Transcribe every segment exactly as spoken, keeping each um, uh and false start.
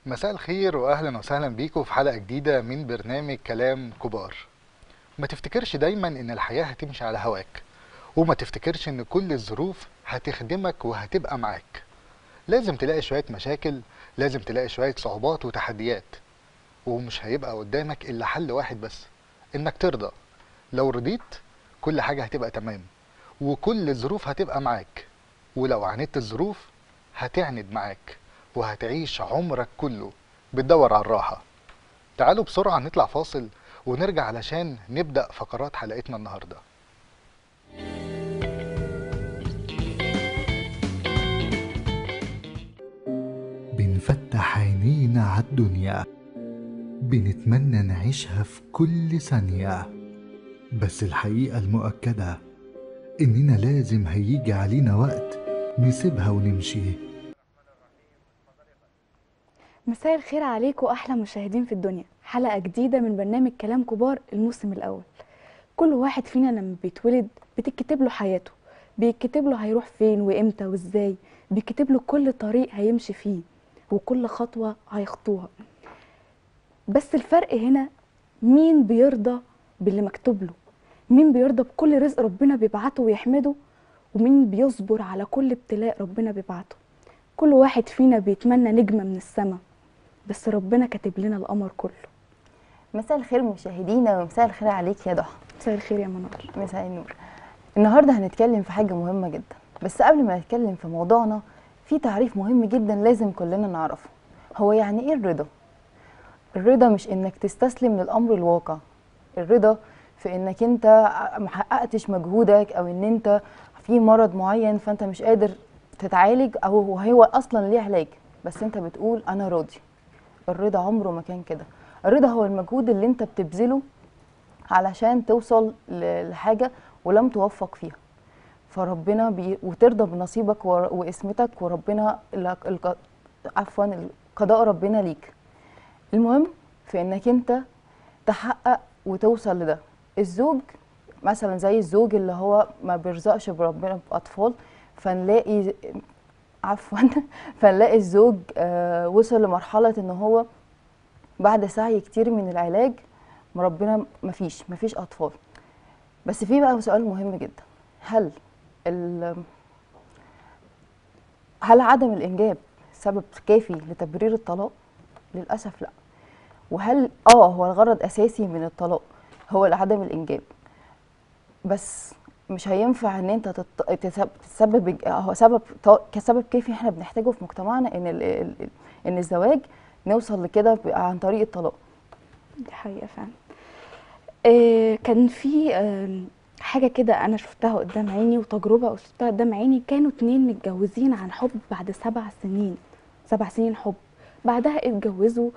مساء الخير واهلا وسهلا بيكم في حلقة جديدة من برنامج كلام كبار. ما تفتكرش دايما ان الحياة هتمشي على هواك، وما تفتكرش ان كل الظروف هتخدمك وهتبقى معاك. لازم تلاقي شوية مشاكل، لازم تلاقي شوية صعوبات وتحديات، ومش هيبقى قدامك الا حل واحد بس، انك ترضى. لو رضيت كل حاجة هتبقى تمام، وكل الظروف هتبقى معاك. ولو عاندت الظروف هتعند معاك، وهتعيش عمرك كله بتدور على الراحة. تعالوا بسرعة نطلع فاصل ونرجع علشان نبدأ فقرات حلقتنا النهاردة. بنفتح عينينا عالدنيا، بنتمنى نعيشها في كل ثانية، بس الحقيقة المؤكدة إننا لازم هيجي علينا وقت نسيبها ونمشي. مساء الخير عليكم احلى مشاهدين في الدنيا. حلقه جديده من برنامج كلام كبار الموسم الاول. كل واحد فينا لما بيتولد بتتكتب له حياته، بيتكتب له هيروح فين وامتى وازاي، بيتكتب له كل طريق هيمشي فيه وكل خطوه هيخطوها. بس الفرق هنا مين بيرضى باللي مكتوب له، مين بيرضى بكل رزق ربنا بيبعته ويحمده، ومين بيصبر على كل ابتلاء ربنا بيبعته. كل واحد فينا بيتمنى نجمه من السما، بس ربنا كاتب لنا القمر كله. مساء الخير مشاهدينا، ومساء الخير عليك يا ضحى. مساء الخير يا منار. مساء النور. النهارده هنتكلم في حاجه مهمه جدا، بس قبل ما نتكلم في موضوعنا في تعريف مهم جدا لازم كلنا نعرفه. هو يعني ايه الرضا؟ الرضا مش انك تستسلم للامر الواقع. الرضا في انك انت محققتش مجهودك، او ان انت في مرض معين فانت مش قادر تتعالج، او هو اصلا ليه علاج بس انت بتقول انا راضي. الرضا عمره ما كان كده. الرضا هو المجهود اللي انت بتبذله علشان توصل لحاجة ولم توفق فيها، فربنا بي... وترضى بنصيبك و... واسمتك، وربنا لك... الق... عفوا القضاء ربنا ليك. المهم في انك انت تحقق وتوصل لده. الزوج مثلا زي الزوج اللي هو ما بيرزقش بربنا بأطفال، فنلاقي عفوا فنلاقي الزوج آه وصل لمرحلة ان هو بعد سعي كتير من العلاج ربنا مفيش مفيش اطفال. بس في بقى سؤال مهم جدا، هل هل عدم الانجاب سبب كافي لتبرير الطلاق؟ للاسف لا. وهل اه هو الغرض اساسي من الطلاق هو عدم الانجاب، بس مش هينفع ان انت تسبب هو سبب كسبب كافي احنا بنحتاجه في مجتمعنا ان ال... ان الزواج نوصل لكده عن طريق الطلاق. دي حقيقه فعلا. آه كان في آه حاجه كده انا شفتها قدام عيني، وتجربه شفتها قدام عيني. كانوا اتنين متجوزين عن حب بعد سبع سنين، سبع سنين حب. بعدها اتجوزوا،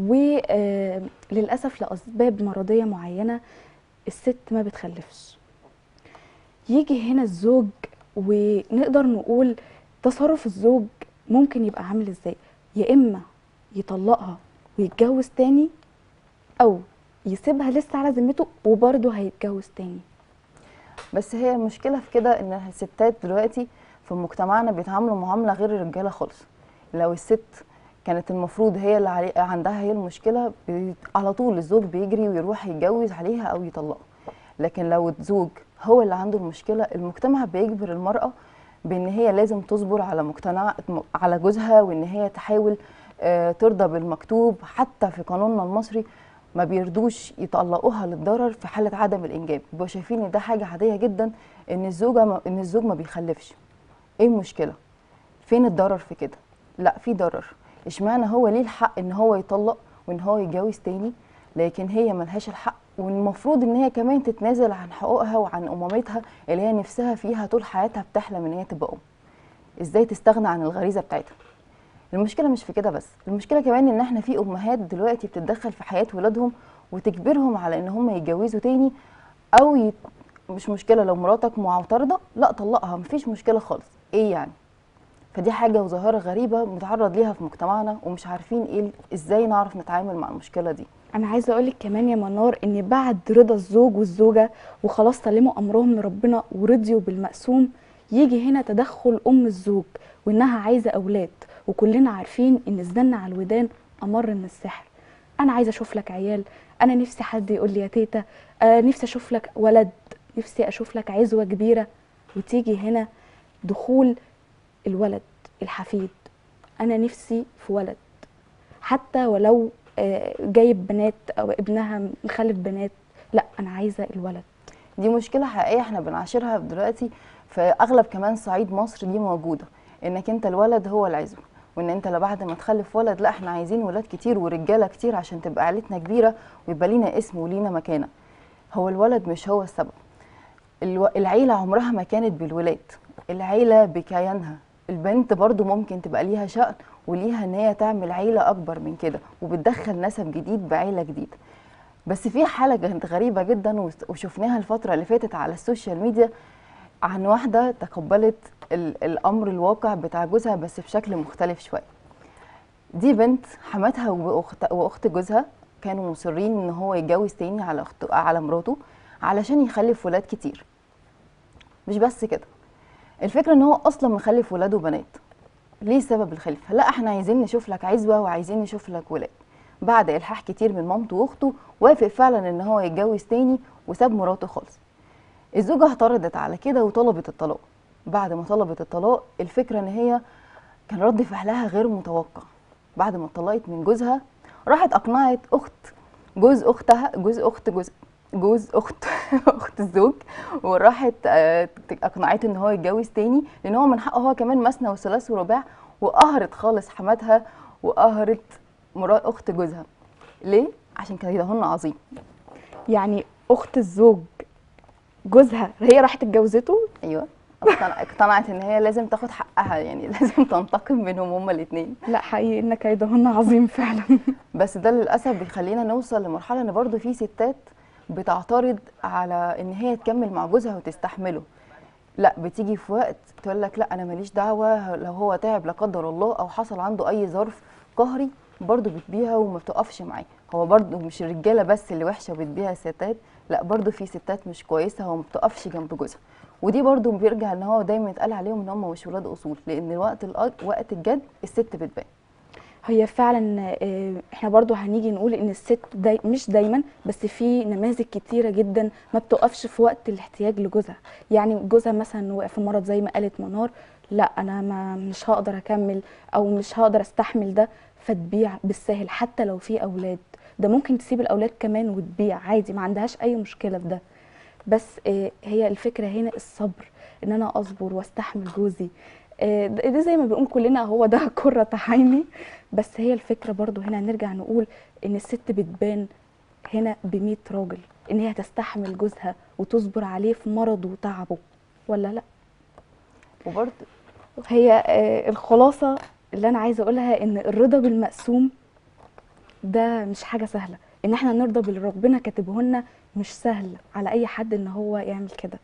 وللاسف لاسباب مرضيه معينه الست ما بتخلفش. يجي هنا الزوج، ونقدر نقول تصرف الزوج ممكن يبقى عامل ازاي؟ يا اما يطلقها ويتجوز تاني، او يسيبها لسه على ذمته وبرضه هيتجوز تاني. بس هي المشكله في كده ان الستات دلوقتي في مجتمعنا بيتعاملوا معامله غير الرجاله خالص. لو الست كانت المفروض هي اللي علي عندها هي المشكله، على طول الزوج بيجري ويروح يتجوز عليها او يطلقها. لكن لو الزوج هو اللي عنده المشكله، المجتمع بيجبر المراه بان هي لازم تصبر على مقتنع على جوزها، وان هي تحاول آه ترضى بالمكتوب. حتى في قانوننا المصري ما بيردوش يطلقوها للضرر في حاله عدم الانجاب، بيبقوا شايفين ان ده حاجه عاديه جدا ان الزوجه ما ان الزوج ما بيخلفش. ايه المشكله؟ فين الضرر في كده؟ لا، في ضرر. اشمعنى هو ليه الحق ان هو يطلق وان هو يتجوز تاني، لكن هي ملهاش الحق؟ والمفروض ان هي كمان تتنازل عن حقوقها وعن امومتها اللي هي نفسها فيها طول حياتها، بتحلم ان هي تبقى ام. ازاي تستغنى عن الغريزه بتاعتها؟ المشكله مش في كده بس، المشكله كمان ان احنا في امهات دلوقتي بتتدخل في حياه ولادهم وتجبرهم على ان هم يتجوزوا تاني، او يت... مش مشكله لو مراتك معترضه، لا طلقها مفيش مشكله خالص. ايه يعني؟ فدي حاجه وظاهره غريبه بنتعرض ليها في مجتمعنا، ومش عارفين ايه ازاي نعرف نتعامل مع المشكله دي. انا عايزه اقولك كمان يا منار ان بعد رضا الزوج والزوجه وخلاص سلموا امرهم لربنا ورضيوا بالمقسوم، يجي هنا تدخل ام الزوج وانها عايزه اولاد. وكلنا عارفين ان الزن على الودان امر من السحر. انا عايزه اشوف لك عيال، انا نفسي حد يقول لي يا تيتا، آه نفسي اشوف لك ولد، نفسي اشوف لك عزوه كبيره. وتيجي هنا دخول الولد الحفيد، انا نفسي في ولد، حتى ولو آه جايب بنات او ابنها مخلف بنات، لا انا عايزه الولد. دي مشكله حقيقيه احنا بنعاشرها دلوقتي في اغلب كمان صعيد مصر، دي موجوده، انك انت الولد هو العزوه، وان انت لا بعد ما تخلف ولد لا احنا عايزين ولاد كتير ورجاله كتير عشان تبقى عيلتنا كبيره ويبقى لينا اسم ولينا مكانه. هو الولد مش هو السبب. الو... العيله عمرها ما كانت بالولاد، العيله بكيانها. البنت برضو ممكن تبقى ليها شأن وليها ان هي تعمل عيله اكبر من كده وبتدخل نسب جديد بعيله جديده. بس في حاله كانت غريبه جدا وشفناها الفتره اللي فاتت على السوشيال ميديا عن واحده تقبلت ال... الامر الواقع بتاع جوزها بس بشكل مختلف شويه. دي بنت حماتها واخت واخت جوزها كانوا مصرين ان هو يتجوز تاني على اخت على مراته علشان يخلف ولاد كتير. مش بس كده، الفكره ان هو اصلا مخلف ولاد وبنات. ليه سبب الخلفه؟ لا احنا عايزين نشوف لك عزوه وعايزين نشوف لك ولاد. بعد الحاح كتير من مامته واخته وافق فعلا ان هو يتجوز تاني وساب مراته خالص. الزوجه اعترضت على كده وطلبت الطلاق. بعد ما طلبت الطلاق الفكره ان هي كان رد فعلها غير متوقع. بعد ما اتطلقت من جوزها راحت اقنعت اخت جوز اختها جوز اخت جوز جوز اخت اخت الزوج، وراحت اقنعته ان هو يتجوز تاني لان هو من حقه هو كمان مثنى وثلاث ورباع، وقهرت خالص حماتها وقهرت مرات اخت جوزها. ليه؟ عشان كيدهن عظيم. يعني اخت الزوج جوزها هي راحت اتجوزته؟ ايوه، اقتنعت ان هي لازم تاخد حقها، يعني لازم تنتقم منهم هما الاثنين. لا حقيقي ان كيدهن عظيم فعلا. بس ده للاسف بيخلينا نوصل لمرحله ان برضو في ستات بتعترض على ان هي تكمل مع جوزها وتستحمله. لا بتيجي في وقت تقول لك لا انا ماليش دعوه، لو هو تعب لا قدر الله او حصل عنده اي ظرف قهري برضو بتبيها وما بتقفش معاه. هو برضو مش الرجاله بس اللي وحشه وبتبيها الستات، لا برضو في ستات مش كويسه وما بتقفش جنب جوزها. ودي برضو بيرجع ان هو دايما يتقال عليهم ان هم مش ولاد اصول، لان وقت وقت الجد الست بتبان. هي فعلا احنا برضو هنيجي نقول ان الست داي مش دايما، بس في نماذج كتيره جدا ما بتقفش في وقت الاحتياج لجوزها. يعني جوزها مثلا وقع في مرض زي ما قالت منار، لا انا ما مش هقدر اكمل او مش هقدر استحمل ده، فتبيع بالساهل حتى لو في اولاد. ده ممكن تسيب الاولاد كمان وتبيع عادي، ما عندهاش اي مشكله في ده. بس هي الفكره هنا الصبر، ان انا اصبر واستحمل جوزي. ده زي ما بنقول كلنا هو ده قرة عيني. بس هي الفكرة برضو هنا نرجع نقول ان الست بتبان هنا بمية راجل، ان هي تستحمل جوزها وتصبر عليه في مرضه وتعبه، ولا لا؟ وبرضو هي الخلاصة اللي انا عايزة اقولها ان الرضا بالمقسوم ده مش حاجة سهلة. ان احنا نرضى باللي ربنا كاتبه لنا مش سهل على اي حد ان هو يعمل كده.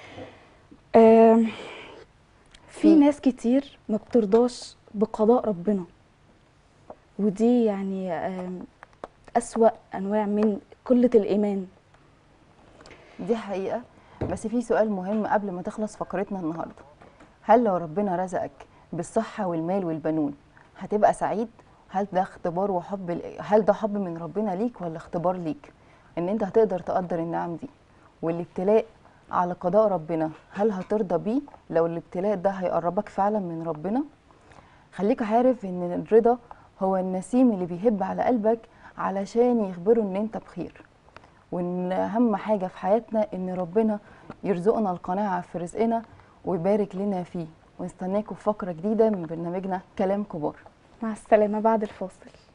في ناس كتير ما بترضاش بقضاء ربنا، ودي يعني أسوأ أنواع من قلة الإيمان. دي حقيقة. بس في سؤال مهم قبل ما تخلص فقرتنا النهاردة، هل لو ربنا رزقك بالصحة والمال والبنون هتبقى سعيد؟ هل ده اختبار وحب، هل ده حب من ربنا ليك ولا اختبار ليك ان انت هتقدر تقدر النعم دي؟ والابتلاء على قضاء ربنا هل هترضى بيه لو الابتلاء ده هيقربك فعلا من ربنا؟ خليك عارف ان الرضا هو النسيم اللي بيهب على قلبك علشان يخبره ان انت بخير، وان اهم حاجة في حياتنا ان ربنا يرزقنا القناعة في رزقنا ويبارك لنا فيه. ونستناكم في فقرة جديدة من برنامجنا كلام كبار. مع السلامة بعد الفاصل.